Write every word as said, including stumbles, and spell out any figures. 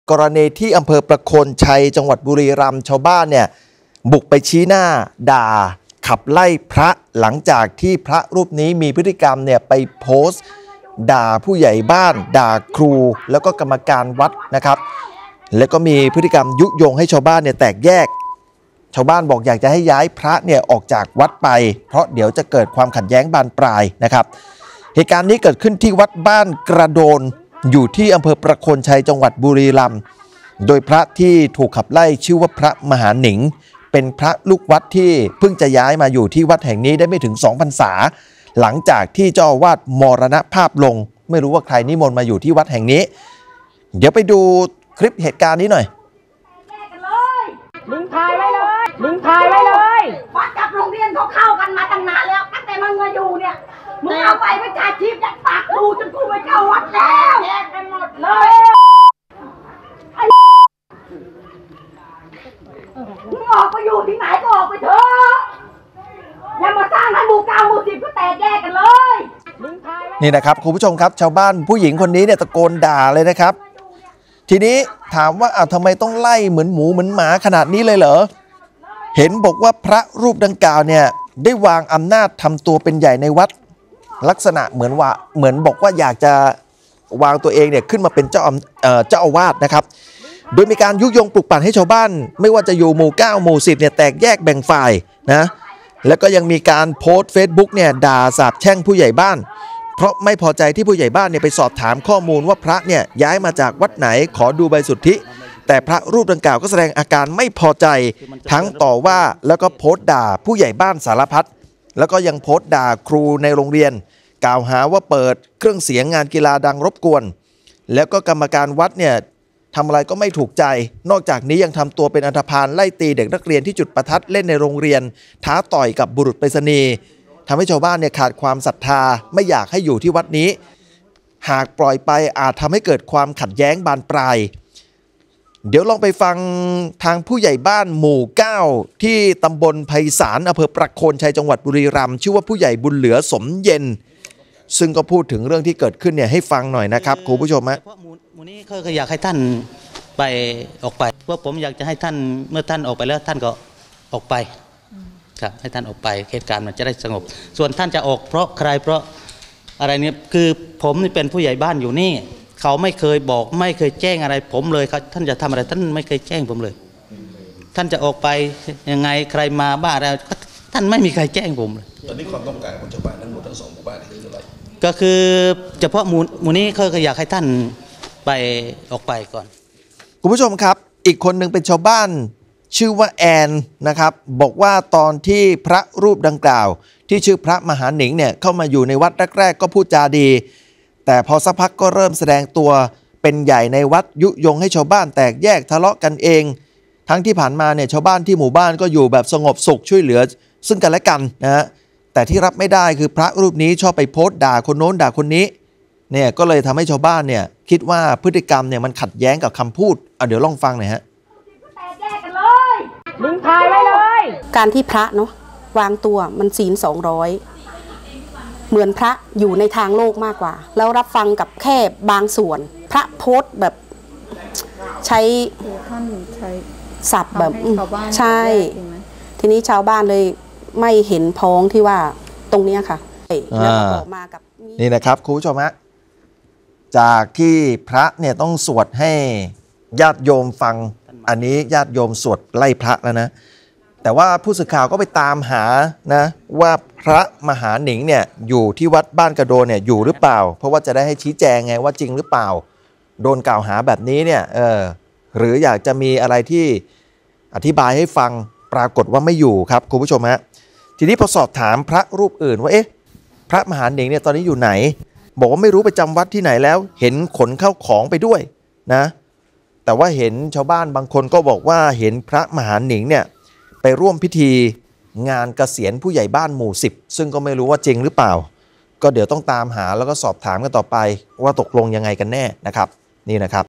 กรณีที่อำเภอประโคนชัยจังหวัดบุรีรัมย์ชาวบ้านเนี่ยบุกไปชี้หน้าด่าขับไล่พระหลังจากที่พระรูปนี้มีพฤติกรรมเนี่ยไปโพสต์ด่าผู้ใหญ่บ้านด่าครูแล้วก็กรรมการวัดนะครับแล้วก็มีพฤติกรรมยุยงให้ชาวบ้านเนี่ยแตกแยกชาวบ้านบอกอยากจะให้ย้ายพระเนี่ยออกจากวัดไปเพราะเดี๋ยวจะเกิดความขัดแย้งบานปลายนะครับเหตุการณ์นี้เกิดขึ้นที่วัดบ้านกระโดนอยู่ที่อำเภอประโคนชัยจังหวัดบุรีรัมย์โดยพระที่ถูกขับไล่ชื่อว่าพระมหาหนิงเป็นพระลูกวัดที่เพิ่งจะย้ายมาอยู่ที่วัดแห่งนี้ได้ไม่ถึงสองพรรษาหลังจากที่เจ้าอาวาสมรณภาพลงไม่รู้ว่าใครนิมนต์มาอยู่ที่วัดแห่งนี้เดี๋ยวไปดูคลิปเหตุการณ์นี้หน่อยมึงถ่ายไว้เลยมึงถ่ายไว้เลยวัดกับโรงเรียนเขาเข้ากันมาตั้งนานแล้วตั้งแต่มันมาอยู่เนี่ยมึงเอาไปไม่จ่ายทิพย์ยัดปากครูจนกูไปเข้าวัดแล้วแยกกันหมดเลยมึงออกไปอยู่ที่ไหนก็ออกไปเถอะอย่ามาสร้างให้หมู่เก้าหมู่สิบก็แตกแยกกันเลยนี่นะครับคุณผู้ชมครับชาวบ้านผู้หญิงคนนี้เนี่ยตะโกนด่าเลยนะครับทีนี้ถามว่าอ้าวทำไมต้องไล่เหมือนหมูเหมือนหมาขนาดนี้เลยเหรอเห็นบอกว่าพระรูปดังกล่าวเนี่ยได้วางอำนาจทำตัวเป็นใหญ่ในวัดลักษณะเหมือนว่าเหมือนบอกว่าอยากจะวางตัวเองเนี่ยขึ้นมาเป็นเจ้าเอ่อเจ้าอาวาสนะครับโดยมีการยุยงปลุกปั่นให้ชาวบ้านไม่ว่าจะอยู่หมู่เก้าหมู่สิบเนี่ยแตกแยกแบ่งฝ่ายนะแล้วก็ยังมีการโพสต์ Facebook เนี่ยด่าสาปแช่งผู้ใหญ่บ้านเพราะไม่พอใจที่ผู้ใหญ่บ้านเนี่ยไปสอบถามข้อมูลว่าพระเนี่ยย้ายมาจากวัดไหนขอดูใบสุทธิแต่พระรูปดังกล่าวก็แสดงอาการไม่พอใจทั้งต่อว่าแล้วก็โพสต์ด่าผู้ใหญ่บ้านสารพัดแล้วก็ยังโพสต์ด่าครูในโรงเรียนกล่าวหาว่าเปิดเครื่องเสียงงานกีฬาดังรบกวนแล้วก็กรรมการวัดเนี่ยทำอะไรก็ไม่ถูกใจนอกจากนี้ยังทำตัวเป็นอันธพาลไล่ตีเด็กนักเรียนที่จุดประทัดเล่นในโรงเรียนท้าต่อยกับบุรุษไปรษณีย์ทำให้ชาวบ้านเนี่ยขาดความศรัทธาไม่อยากให้อยู่ที่วัดนี้หากปล่อยไปอาจทำให้เกิดความขัดแย้งบานปลายเดี๋ยวลองไปฟังทางผู้ใหญ่บ้านหมู่เก้าที่ตำบลไพศาลอำเภอประโคนชัยจังหวัดบุรีรัมย์ชื่อว่าผู้ใหญ่บุญเหลือสมเย็นซึ่งก็พูดถึงเรื่องที่เกิดขึ้นเนี่ยให้ฟังหน่อยนะครับคุณผู้ชมฮะเฉพาะหมู่นี้ก็อยากให้ท่านไปออกไปเพราะผมอยากจะให้ท่านเมื่อท่านออกไปแล้วท่านก็ออกไปครับให้ท่านออกไปเหตุการณ์มันจะได้สงบส่วนท่านจะออกเพราะใครเพราะอะไรเนี่ยคือผมนี่เป็นผู้ใหญ่บ้านอยู่นี่เขาไม่เคยบอกไม่เคยแจ้งอะไรผมเลยครับท่านจะทำอะไรท่านไม่เคยแจ้งผมเลยท่านจะออกไปยังไงใครมาบ้าอะไรท่านไม่มีใครแจ้งผมเลยตอนนี้ความต้องการของชาวบ้านทั้งหมดทั้งสองหมู่บ้านนี่คืออะไรก็คือเฉพาะหมู่หมู่นี้ก็อยากให้ท่านไปออกไปก่อนคุณผู้ชมครับอีกคนหนึ่งเป็นชาวบ้านชื่อว่าแอนนะครับบอกว่าตอนที่พระรูปดังกล่าวที่ชื่อพระมหาหนิงเนี่ยเข้ามาอยู่ในวัดแรกๆก็พูดจาดีแต่พอสักพักก็เริ่มแสดงตัวเป็นใหญ่ในวัดยุยงให้ชาวบ้านแตกแยกทะเลาะกันเองทั้งที่ผ่านมาเนี่ยชาวบ้านที่หมู่บ้านก็อยู่แบบสงบสุขช่วยเหลือซึ่งกันและกันนะฮะแต่ที่รับไม่ได้คือพระรูปนี้ชอบไปโพสต์ด่าคนโน้นด่าคนนี้เนี่ยก็เลยทำให้ชาวบ้านเนี่ยคิดว่าพฤติกรรมเนี่ยมันขัดแย้งกับคำพูดอ่ะเดี๋ยวลองฟังหน่อยฮะมึงถ่ายไว้เลยการที่พระเนาะวางตัวมันศีลสองร้อยเหมือนพระอยู่ในทางโลกมากกว่าแล้วรับฟังกับแค่บางส่วนพระโพสต์แบบใช้ท่านใช้ศัพท์แบบใช่ทีนี้ชาวบ้านเลยไม่เห็นพ้องที่ว่าตรงนี้ค่ะแล้วก็ออกมากับนี่นะครับคุณผู้ชมฮะจากที่พระเนี่ยต้องสวดให้ญาติโยมฟังอันนี้ญาติโยมสวดไล่พระแล้วนะแต่ว่าผู้สื่อข่าวก็ไปตามหานะว่าพระมหาหนิงเนี่ยอยู่ที่วัดบ้านกระโดนเนี่ยอยู่หรือเปล่าเพราะว่าจะได้ให้ชี้แจงไงว่าจริงหรือเปล่าโดนกล่าวหาแบบนี้เนี่ยเออหรืออยากจะมีอะไรที่อธิบายให้ฟังปรากฏว่าไม่อยู่ครับคุณผู้ชมฮะทีนี้พอสอบถามพระรูปอื่นว่าเอ๊ะพระมหาหนิงเนี่ยตอนนี้อยู่ไหนบอกว่าไม่รู้ไปจำวัดที่ไหนแล้วเห็นขนเข้าของไปด้วยนะแต่ว่าเห็นชาวบ้านบางคนก็บอกว่าเห็นพระมหาหนิงเนี่ยไปร่วมพิธีงานเกษียณผู้ใหญ่บ้านหมู่สิบซึ่งก็ไม่รู้ว่าจริงหรือเปล่าก็เดี๋ยวต้องตามหาแล้วก็สอบถามกันต่อไปว่าตกลงยังไงกันแน่นะครับนี่นะครับ